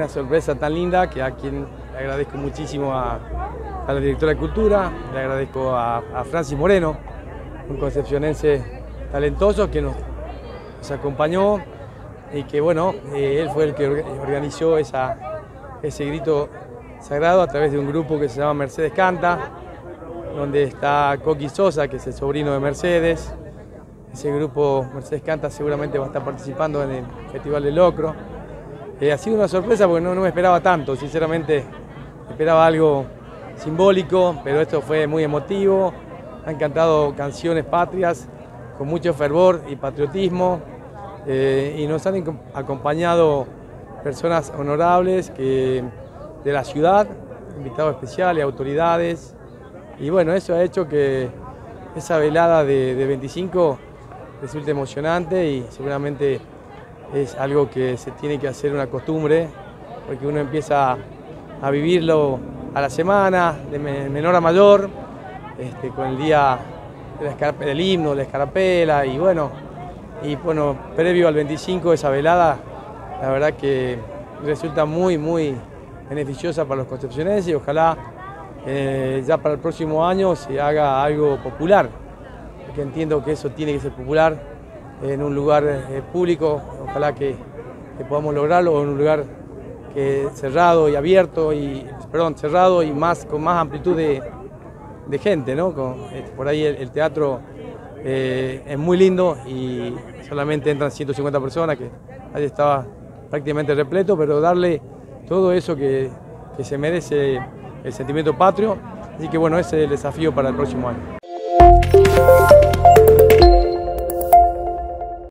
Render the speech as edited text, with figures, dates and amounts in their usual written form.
una sorpresa tan linda que a quien le agradezco muchísimo a la directora de Cultura, le agradezco a Francis Moreno, un concepcionense talentoso que nos acompañó y que bueno, él fue el que organizó ese grito sagrado a través de un grupo que se llama Mercedes Canta, donde está Coqui Sosa, que es el sobrino de Mercedes. Ese grupo Mercedes Canta seguramente va a estar participando en el Festival del Locro. Ha sido una sorpresa porque no me esperaba tanto, sinceramente esperaba algo simbólico, pero esto fue muy emotivo. Han cantado canciones patrias con mucho fervor y patriotismo y nos han acompañado personas honorables de la ciudad, invitados especiales, autoridades, y bueno, eso ha hecho que esa velada de 25 resulte emocionante y seguramente es algo que se tiene que hacer una costumbre, porque uno empieza a vivirlo a la semana, de menor a mayor, con el día del himno, la escarapela, y bueno, previo al 25 esa velada, la verdad que resulta muy beneficiosa para los concepcionenses y ojalá ya para el próximo año se haga algo popular, porque entiendo que eso tiene que ser popular en un lugar público, ojalá que podamos lograrlo en un lugar cerrado y abierto, cerrado y con más amplitud de gente, ¿no? Por ahí el teatro es muy lindo y solamente entran 150 personas, que ahí estaba prácticamente repleto, pero darle todo eso que se merece el sentimiento patrio, así que bueno, ese es el desafío para el próximo año.